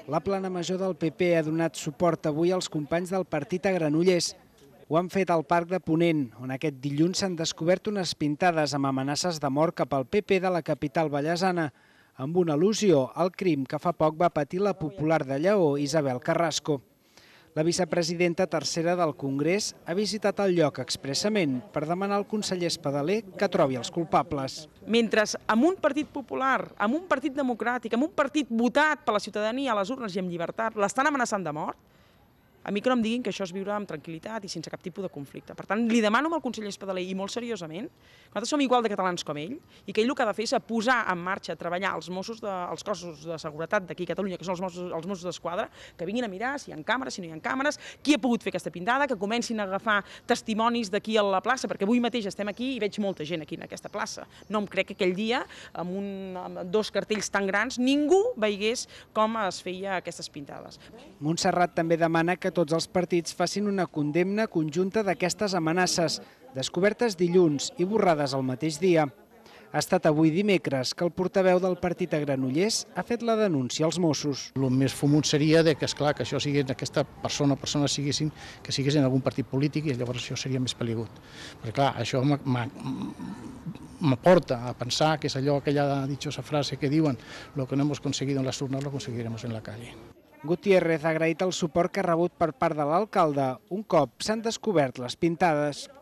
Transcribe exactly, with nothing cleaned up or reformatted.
La plana major del P P ha donat suport avui als companys del partit a Granollers. Ho han fet al Parc de Ponent, on aquest dilluns s'han descobert unes pintades amb amenaces de mort cap al P P de la capital vallesana, amb una al·lusió al crim que fa poc va patir la popular de Lleó, Isabel Carrasco. La vicepresidenta tercera del Congrés ha visitat el lloc expressament per demanar al conseller Espadaler que trobi els culpables. Mentre amb un partit popular, amb un partit democràtic, amb un partit votat per la ciutadania a les urnes i amb llibertat, l'estan amenaçant de mort, a mi que no em diguin que això es viure amb tranquil·litat i sense cap tipus de conflicte. Per tant, li demano al conseller Espadaler, i molt seriosament, nosaltres som igual de catalans com ell, i que ell el que ha de fer és posar en marxa, treballar els Mossos, de, els cossos de seguretat d'aquí a Catalunya, que són els Mossos, els Mossos d'Esquadra, que vinguin a mirar si hi ha càmeres, si no hi ha càmeres, qui ha pogut fer aquesta pintada, que comencin a agafar testimonis d'aquí a la plaça, perquè avui mateix estem aquí i veig molta gent aquí en aquesta plaça. No em crec que aquell dia, amb, un, amb dos cartells tan grans, ningú veiés com es feia aquestes pintades. Montserrat també demana que tots els partits facin una condemna conjunta d'aquestes amenaces, descobertes dilluns i borrades el mateix dia. Ha estat avui dimecres que el portaveu del partit a Granollers ha fet la denúncia als Mossos. El més fumut seria que, esclar, que això sigui, aquesta persona o persones siguessin, que siguessin en algun partit polític i llavors això seria més peligut. Perquè clar, això m'aporta a pensar que és allò, aquella dichosa frase que diuen lo que no hemos conseguido en las urnas lo conseguiremos en la calle. Gutiérrez ha agraït el suport que ha rebut per part de l'alcalde un cop s'han descobert les pintades.